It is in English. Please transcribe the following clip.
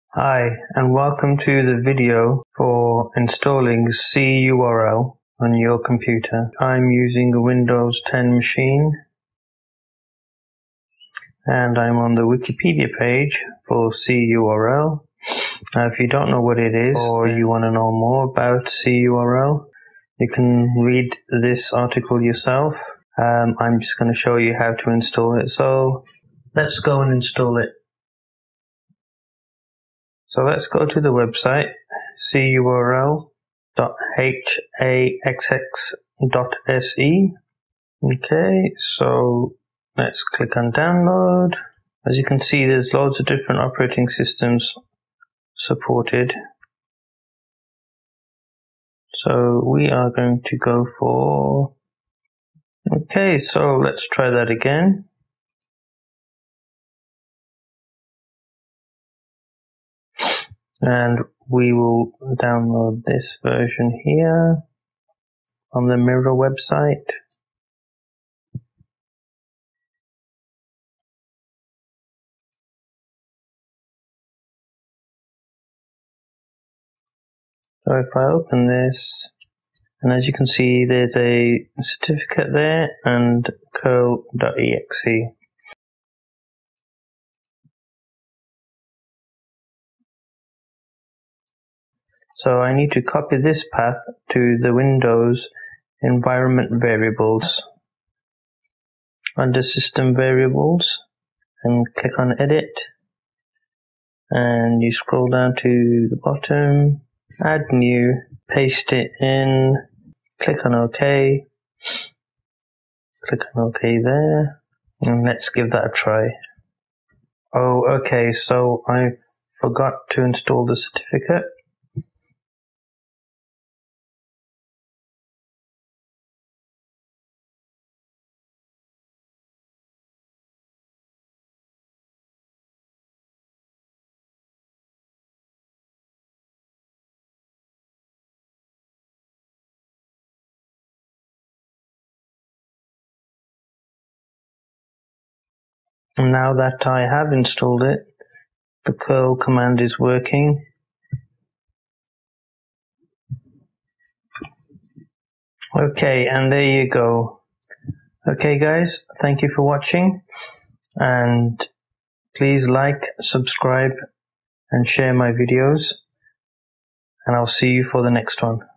Hi, and welcome to the video for installing cURL on your computer. I'm using a Windows 10 machine and I'm on the Wikipedia page for cURL. Now, if you don't know what it is or you want to know more about cURL, you can read this article yourself. I'm just going to show you how to install it. So let's go and install it. So let's go to the website cURL.haxx.se. Okay, so let's click on download. As you can see, there's loads of different operating systems supported. So we are going to go for... Okay, so let's try that again. And we will download this version here on the Miro website. So if I open this, and as you can see, there's a certificate there and cURL.exe. So I need to copy this path to the Windows environment variables. Under System Variables, and click on Edit, and you scroll down to the bottom, add new, paste it in, click on OK, click on OK there, and let's give that a try. Oh, okay, so I forgot to install the certificate. Now that I have installed it, the curl command is working. Okay, and there you go. Okay guys, thank you for watching, and please like, subscribe and share my videos, and I'll see you for the next one.